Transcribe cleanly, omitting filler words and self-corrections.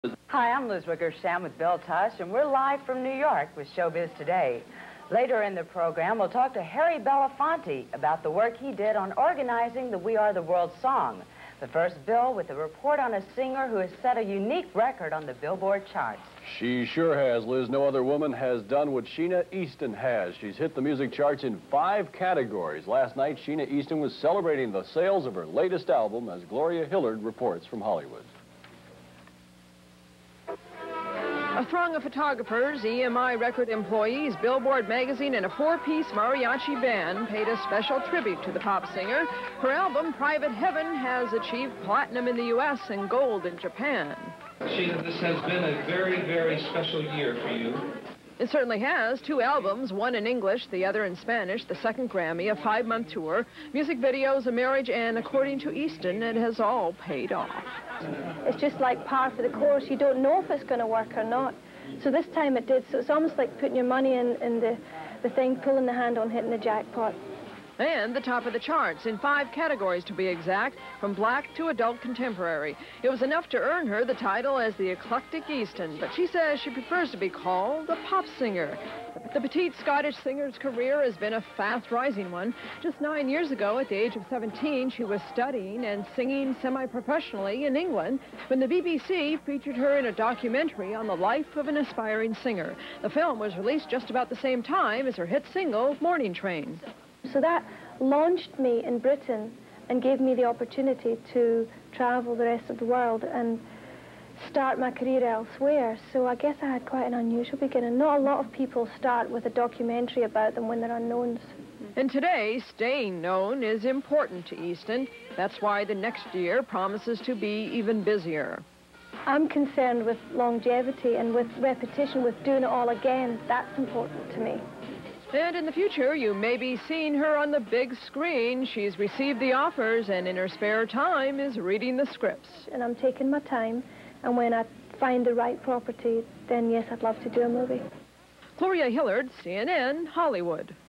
Hi, I'm Liz Wickersham with Bill Tush, and we're live from New York with Showbiz Today. Later in the program, we'll talk to Harry Belafonte about the work he did on organizing the We Are the World song. But first, Bill, with a report on a singer who has set a unique record on the Billboard charts. She sure has, Liz. No other woman has done what Sheena Easton has. She's hit the music charts in 5 categories. Last night, Sheena Easton was celebrating the sales of her latest album, as Gloria Hillard reports from Hollywood. A throng of photographers, EMI record employees, Billboard magazine, and a 4-piece mariachi band paid a special tribute to the pop singer. Her album, Private Heaven, has achieved platinum in the U.S. and gold in Japan. Sheena, this has been a very, very special year for you. It certainly has. 2 albums, one in English, the other in Spanish, the second Grammy, a 5-month tour, music videos, a marriage, and according to Easton, it has all paid off. It's just like par for the course. You don't know if it's going to work or not. So this time it did. So it's almost like putting your money in the thing, pulling the hand on hitting the jackpot. And the top of the charts in 5 categories, to be exact, from black to adult contemporary. It was enough to earn her the title as the Eclectic Easton, but she says she prefers to be called a pop singer. The petite Scottish singer's career has been a fast-rising one. Just 9 years ago, at the age of 17, she was studying and singing semi-professionally in England when the BBC featured her in a documentary on the life of an aspiring singer. The film was released just about the same time as her hit single, Morning Train. So that launched me in Britain and gave me the opportunity to travel the rest of the world and start my career elsewhere. So I guess I had quite an unusual beginning. Not a lot of people start with a documentary about them when they're unknowns. And today, staying known is important to Easton. That's why the next year promises to be even busier. I'm concerned with longevity and with repetition, with doing it all again. That's important to me. And in the future, you may be seeing her on the big screen. She's received the offers and in her spare time is reading the scripts. And I'm taking my time, and when I find the right property, then yes, I'd love to do a movie. Gloria Hillard, CNN, Hollywood.